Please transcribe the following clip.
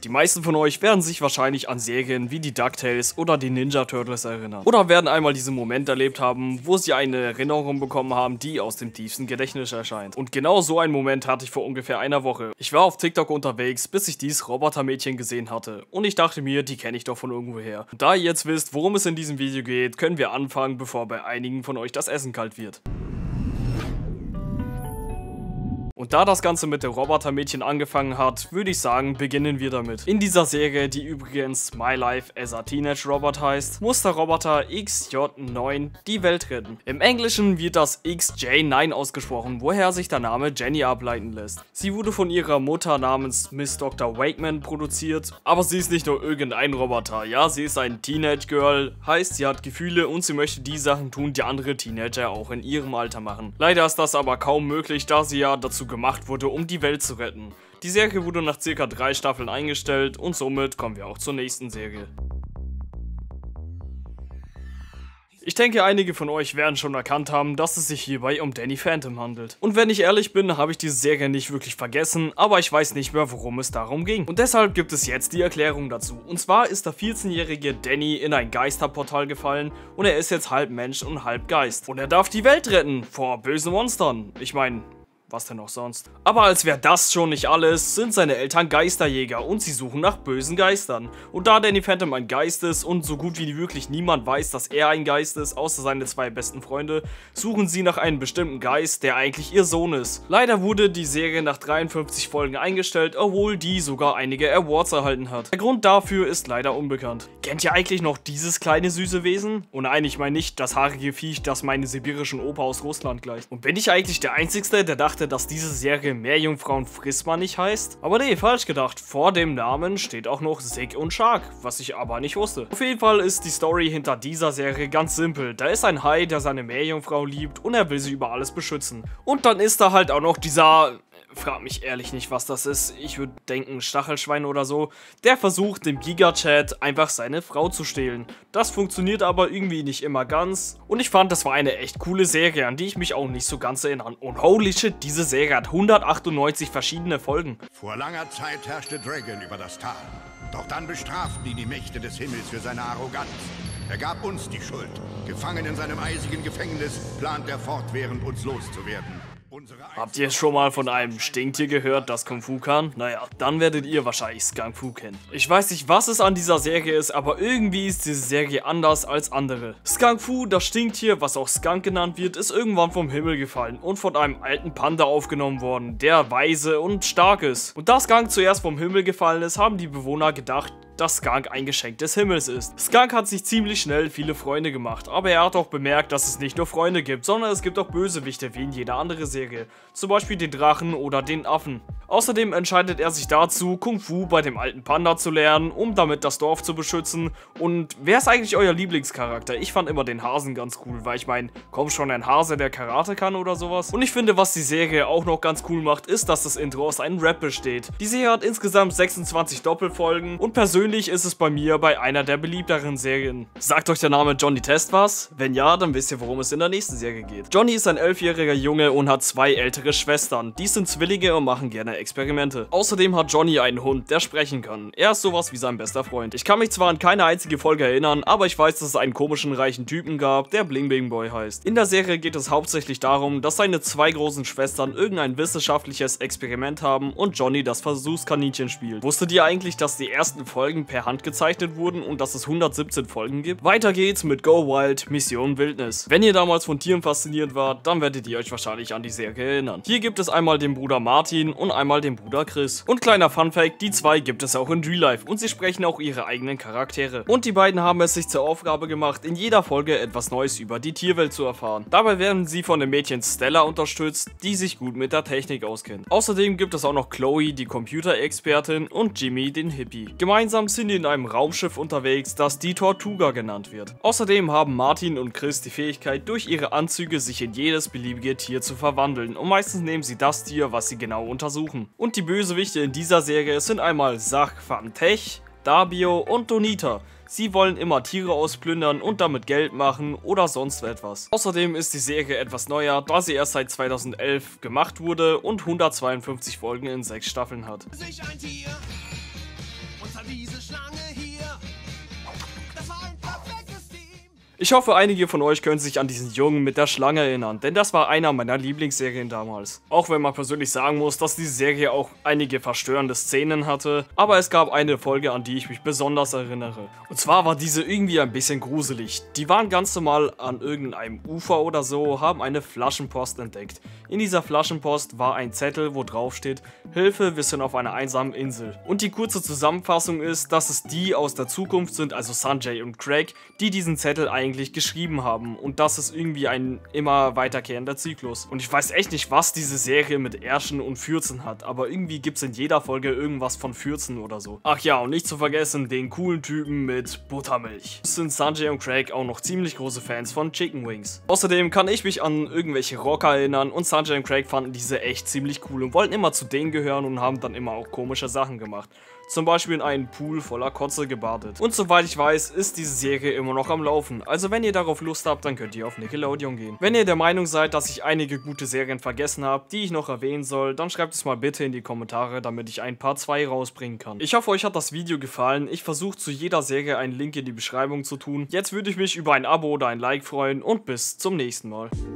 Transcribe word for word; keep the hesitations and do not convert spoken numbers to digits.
Die meisten von euch werden sich wahrscheinlich an Serien wie die DuckTales oder die Ninja Turtles erinnern. Oder werden einmal diesen Moment erlebt haben, wo sie eine Erinnerung bekommen haben, die aus dem tiefsten Gedächtnis erscheint. Und genau so einen Moment hatte ich vor ungefähr einer Woche. Ich war auf TikTok unterwegs, bis ich dieses Robotermädchen gesehen hatte. Und ich dachte mir, die kenne ich doch von irgendwoher. Und da ihr jetzt wisst, worum es in diesem Video geht, können wir anfangen, bevor bei einigen von euch das Essen kalt wird. Und da das Ganze mit dem Robotermädchen angefangen hat, würde ich sagen, beginnen wir damit. In dieser Serie, die übrigens My Life as a Teenage Robot heißt, muss der Roboter X J neun die Welt retten. Im Englischen wird das X J neun ausgesprochen, woher sich der Name Jenny ableiten lässt. Sie wurde von ihrer Mutter namens Miss Doktor Wakeman produziert, aber sie ist nicht nur irgendein Roboter, ja, sie ist ein Teenage Girl, heißt, sie hat Gefühle und sie möchte die Sachen tun, die andere Teenager auch in ihrem Alter machen. Leider ist das aber kaum möglich, da sie ja dazu gemacht wurde, um die Welt zu retten. Die Serie wurde nach circa drei Staffeln eingestellt und somit kommen wir auch zur nächsten Serie. Ich denke, einige von euch werden schon erkannt haben, dass es sich hierbei um Danny Phantom handelt. Und wenn ich ehrlich bin, habe ich diese Serie nicht wirklich vergessen, aber ich weiß nicht mehr, worum es darum ging. Und deshalb gibt es jetzt die Erklärung dazu. Und zwar ist der vierzehnjährige Danny in ein Geisterportal gefallen und er ist jetzt halb Mensch und halb Geist. Und er darf die Welt retten vor bösen Monstern. Ich meine, was denn auch sonst? Aber als wäre das schon nicht alles, sind seine Eltern Geisterjäger und sie suchen nach bösen Geistern. Und da Danny Phantom ein Geist ist und so gut wie wirklich niemand weiß, dass er ein Geist ist, außer seine zwei besten Freunde, suchen sie nach einem bestimmten Geist, der eigentlich ihr Sohn ist. Leider wurde die Serie nach dreiundfünfzig Folgen eingestellt, obwohl die sogar einige Awards erhalten hat. Der Grund dafür ist leider unbekannt. Kennt ihr eigentlich noch dieses kleine süße Wesen? Und nein, ich meine nicht das haarige Viech, das meine sibirischen Opa aus Russland gleicht. Und bin ich eigentlich der Einzige, der dachte, dass diese Serie Meerjungfrauen frisst man nicht heißt? Aber nee, falsch gedacht. Vor dem Namen steht auch noch Sig und Shark, was ich aber nicht wusste. Auf jeden Fall ist die Story hinter dieser Serie ganz simpel. Da ist ein Hai, der seine Meerjungfrau liebt und er will sie über alles beschützen. Und dann ist da halt auch noch dieser... Frag mich ehrlich nicht, was das ist. Ich würde denken, Stachelschwein oder so. Der versucht, dem Giga-Chat einfach seine Frau zu stehlen. Das funktioniert aber irgendwie nicht immer ganz. Und ich fand, das war eine echt coole Serie, an die ich mich auch nicht so ganz erinnere. Und holy shit, diese Serie hat hundertachtundneunzig verschiedene Folgen. Vor langer Zeit herrschte Dragon über das Tal. Doch dann bestraften ihn die Mächte des Himmels für seine Arroganz. Er gab uns die Schuld. Gefangen in seinem eisigen Gefängnis plant er fortwährend, uns loszuwerden. Habt ihr schon mal von einem Stinktier gehört, das Kung Fu kann? Naja, dann werdet ihr wahrscheinlich Skunk Fu kennen. Ich weiß nicht, was es an dieser Serie ist, aber irgendwie ist diese Serie anders als andere. Skunk Fu, das Stinktier, was auch Skunk genannt wird, ist irgendwann vom Himmel gefallen und von einem alten Panda aufgenommen worden, der weise und stark ist. Und da Skunk zuerst vom Himmel gefallen ist, haben die Bewohner gedacht, dass Skunk ein Geschenk des Himmels ist. Skunk hat sich ziemlich schnell viele Freunde gemacht, aber er hat auch bemerkt, dass es nicht nur Freunde gibt, sondern es gibt auch Bösewichte wie in jeder andere Serie, zum Beispiel den Drachen oder den Affen. Außerdem entscheidet er sich dazu, Kung Fu bei dem alten Panda zu lernen, um damit das Dorf zu beschützen. Und wer ist eigentlich euer Lieblingscharakter? Ich fand immer den Hasen ganz cool, weil ich meine, kommt schon ein Hase, der Karate kann oder sowas? Und ich finde, was die Serie auch noch ganz cool macht, ist, dass das Intro aus einem Rap besteht. Die Serie hat insgesamt sechsundzwanzig Doppelfolgen und persönlich ist es bei mir bei einer der beliebteren Serien. Sagt euch der Name Johnny Test was? Wenn ja, dann wisst ihr, worum es in der nächsten Serie geht. Johnny ist ein elfjähriger Junge und hat zwei ältere Schwestern. Dies sind Zwillinge und machen gerne Experimente. Außerdem hat Johnny einen Hund, der sprechen kann. Er ist sowas wie sein bester Freund. Ich kann mich zwar an keine einzige Folge erinnern, aber ich weiß, dass es einen komischen reichen Typen gab, der Bling Bling Boy heißt. In der Serie geht es hauptsächlich darum, dass seine zwei großen Schwestern irgendein wissenschaftliches Experiment haben und Johnny das Versuchskaninchen spielt. Wusstet ihr eigentlich, dass die ersten Folgen per Hand gezeichnet wurden und dass es hundertsiebzehn Folgen gibt? Weiter geht's mit Go Wild, Mission Wildnis. Wenn ihr damals von Tieren fasziniert wart, dann werdet ihr euch wahrscheinlich an die Serie erinnern. Hier gibt es einmal den Bruder Martin und einmal den Bruder Chris. Und kleiner Funfact, die zwei gibt es auch in Real Life und sie sprechen auch ihre eigenen Charaktere. Und die beiden haben es sich zur Aufgabe gemacht, in jeder Folge etwas Neues über die Tierwelt zu erfahren. Dabei werden sie von dem Mädchen Stella unterstützt, die sich gut mit der Technik auskennt. Außerdem gibt es auch noch Chloe, die Computerexpertin, und Jimmy, den Hippie. Gemeinsam sind die in einem Raumschiff unterwegs, das die Tortuga genannt wird. Außerdem haben Martin und Chris die Fähigkeit, durch ihre Anzüge sich in jedes beliebige Tier zu verwandeln und meistens nehmen sie das Tier, was sie genau untersuchen. Und die Bösewichte in dieser Serie sind einmal Zach Van Tech, Dabio und Donita. Sie wollen immer Tiere ausplündern und damit Geld machen oder sonst etwas. Außerdem ist die Serie etwas neuer, da sie erst seit zweitausendelf gemacht wurde und hundertzweiundfünfzig Folgen in sechs Staffeln hat. unter diese Schlange hier. Das war ein perfektes Team. Ich hoffe, einige von euch können sich an diesen Jungen mit der Schlange erinnern, denn das war einer meiner Lieblingsserien damals. Auch wenn man persönlich sagen muss, dass diese Serie auch einige verstörende Szenen hatte, aber es gab eine Folge, an die ich mich besonders erinnere. Und zwar war diese irgendwie ein bisschen gruselig. Die waren ganz normal an irgendeinem Ufer oder so, haben eine Flaschenpost entdeckt. In dieser Flaschenpost war ein Zettel, wo drauf steht: Hilfe, wir sind auf einer einsamen Insel. Und die kurze Zusammenfassung ist, dass es die aus der Zukunft sind, also Sanjay und Craig, die diesen Zettel eigentlich geschrieben haben, und das ist irgendwie ein immer weiterkehrender Zyklus. Und ich weiß echt nicht, was diese Serie mit Ärschen und Fürzen hat, aber irgendwie gibt es in jeder Folge irgendwas von Fürzen oder so. Ach ja, und nicht zu vergessen den coolen Typen mit Buttermilch. Sind Sanjay und Craig auch noch ziemlich große Fans von Chicken Wings. Außerdem kann ich mich an irgendwelche Rocker erinnern, und Sanjay und Craig fanden diese echt ziemlich cool und wollten immer zu denen gehören und haben dann immer auch komische Sachen gemacht. Zum Beispiel in einen Pool voller Kotze gebadet. Und soweit ich weiß, ist diese Serie immer noch am Laufen. Also wenn ihr darauf Lust habt, dann könnt ihr auf Nickelodeon gehen. Wenn ihr der Meinung seid, dass ich einige gute Serien vergessen habe, die ich noch erwähnen soll, dann schreibt es mal bitte in die Kommentare, damit ich ein Part zwei rausbringen kann. Ich hoffe, euch hat das Video gefallen. Ich versuche zu jeder Serie einen Link in die Beschreibung zu tun. Jetzt würde ich mich über ein Abo oder ein Like freuen und bis zum nächsten Mal.